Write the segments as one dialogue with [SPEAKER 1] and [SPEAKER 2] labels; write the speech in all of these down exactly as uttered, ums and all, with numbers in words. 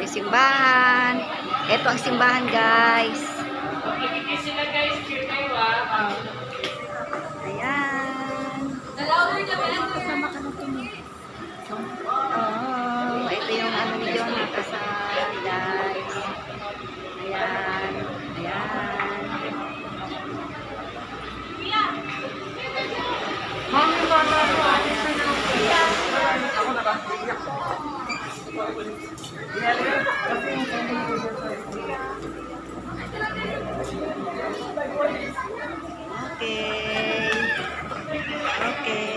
[SPEAKER 1] yung simbahan. Ito ang simbahan, guys. Ayan. Oh, ito yung ano ni John kasal, guys. Ayan. Ayan.
[SPEAKER 2] Mami, mama, alis na lang. Ako nakasiyak.
[SPEAKER 1] Okay. Okay.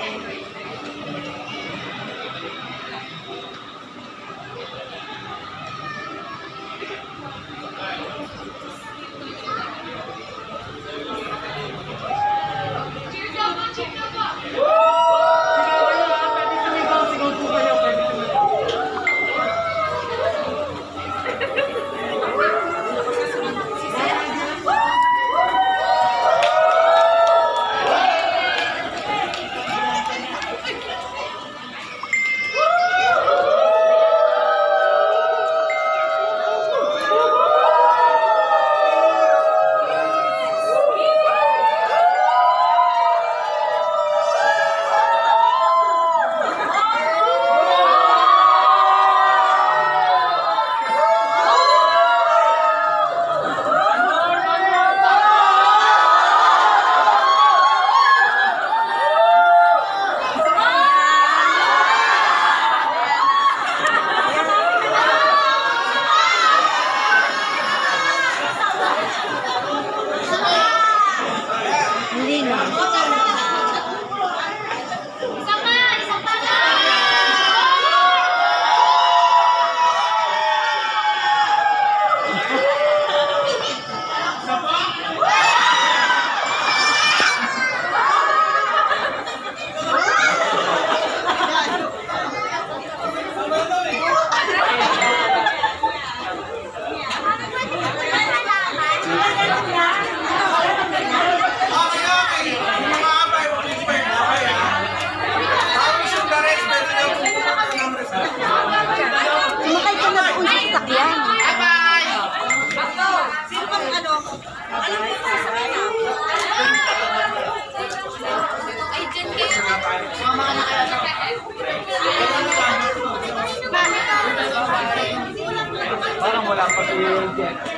[SPEAKER 1] Hindi na. Sumakay ka na doon sa sasakyan.
[SPEAKER 3] Sino bang ano? Alam mo yung sasakyan na? Ay, dyan kayo. Mama ka na kayo.
[SPEAKER 2] Parang wala pa si